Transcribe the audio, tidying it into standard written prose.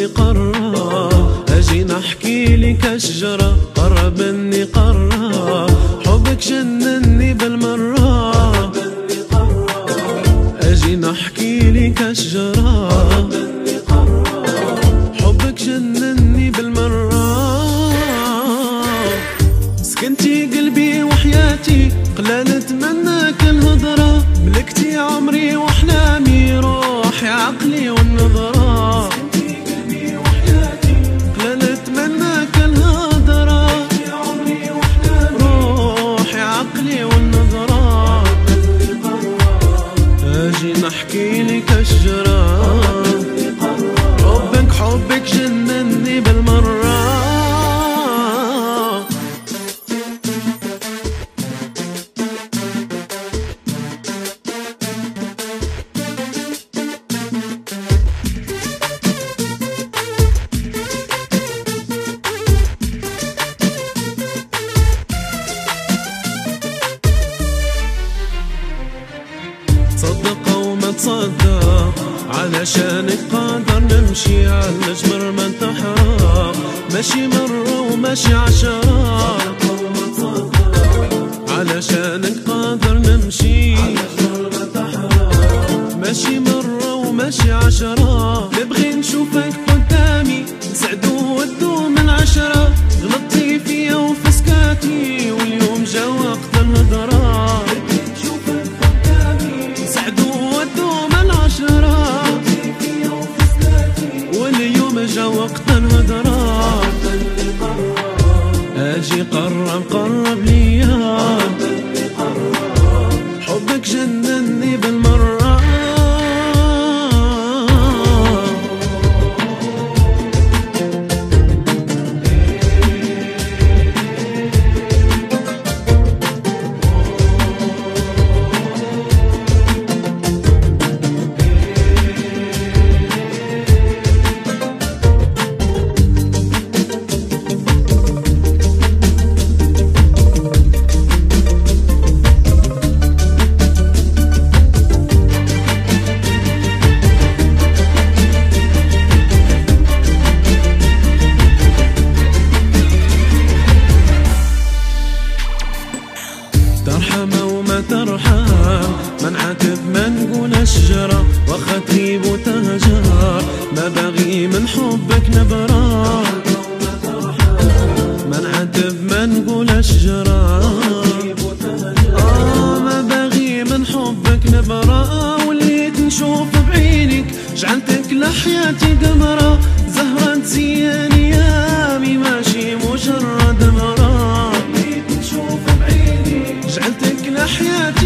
قرب، اجي نحكي لك الشجرة قرب مني قرب، حبك جنني بالمرة، اجي نحكي لك الشجرة حبك جنني بالمرة، سكنتي قلبي وحياتي قلال اتمناك الهضرة، ملكتي عمري واحلامي روحي عقلي والنظرة، سكنتي قلبي وحياتي قلال اتمناك الهضرة، عمري واحلامي روحي عقلي والنظرة، اجي نحكي لك الشجرة حبك جنني بالمرة. صدق وما تصدق علشانك قادر نمشي عالجمر ما انتحرق، ماشي مرة وماشي عشرة، علشانك قادر نمشي ماشي مرة وماشي عشرة، نبغي نشوفك قدامي نسعدو ودوم العشرة، غلطتي فيا وفي سكاتي واليوم جا وقت الهضرة، نبغي نشوفك قدامي نسعدو ودوم العشرة، واليوم جا وقت الهضرة، اجي قرب قرب ليا حبك جنني بالمرة، ترحم وما ترحم ما نعاتب ما نقول الشجرة واخا تغيب وتهجر، ما باغي من حبك نبرة، ما نعاتب ما نقول الشجرة ما باغي من حبك نبرة، وليت نشوف بعينك جعلتك لحياتي قمرة، زهرة تزين ايامي ماشي مجرد مرة، جعلتك لحياتي